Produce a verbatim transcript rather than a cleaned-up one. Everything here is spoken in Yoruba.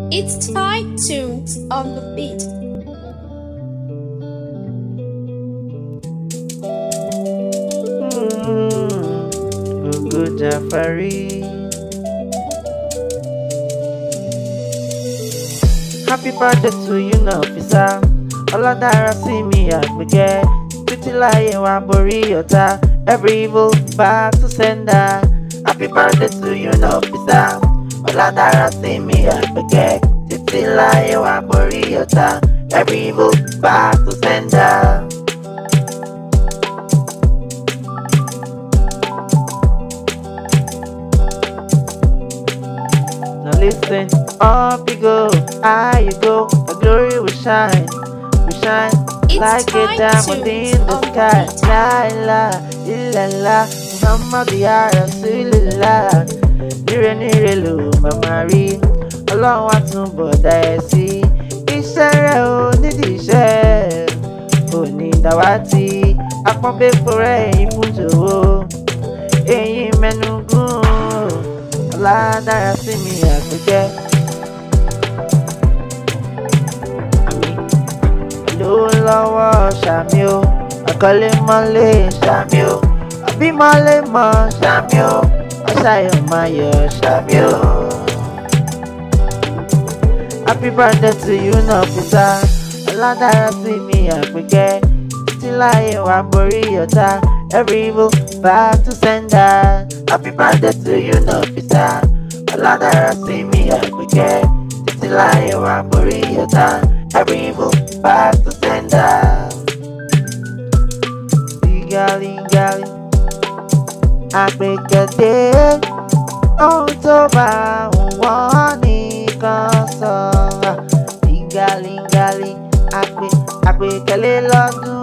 It's tight tunes on the beat. Mm, good Jafari. Happy birthday to you, officer. Ọlọ́dára sí mi àgbẹ̀kẹ́. Títí láyé wa borí ọ̀tá. Every evil back to sender. Happy birthday to you, officer. Ọlọ́dára sí mi àgbẹ̀kẹ́. Títí láyé wa borí ọ̀tá. Every evil back to sender. Now listen, up you go, high you go, the glory will shine, will shine It's like a diamond in the sky. La ilaha illallah, Muhammad ya Rasulullah. Nire nire lo mama rí, Ọlọ́run á túnbọ̀ dá ẹ sí. Iṣẹ́ rẹ̀ ò nídìí iṣẹ́, ò ní dàwátì. Apọ́nbẹ́pọ̀ rẹ̀ ìfún jòwó, èyí mẹ́nu gùn. Ọlọ́dára sí mi àgbẹ̀kẹ́. Ló lọ́wọ́ ṣàmì o, àkọlé mọ́lé ṣàmì o, àbí mọ́lé mọ́ ṣàmì o, ọ̀ṣàyọ̀ máa yọ̀ ṣàmì o. Happy birthday to you, officer. Ọlọ́dára sí mi àgbẹ̀kẹ́. Títí láyé wa borí ọ̀tá. Every evil back to sender. Happy birthday to you, officer. Ọlọ́dára sí mi àgbẹ̀kẹ́. Títí láyé wa borí ọ̀tá. Every evil back to sender. Legally, legally, àgbẹ̀kẹ̀dé. Ohun tó bá wọ́n nìkan sọ. Legally, legally, àgbẹ̀kẹ̀lé lọ́dún.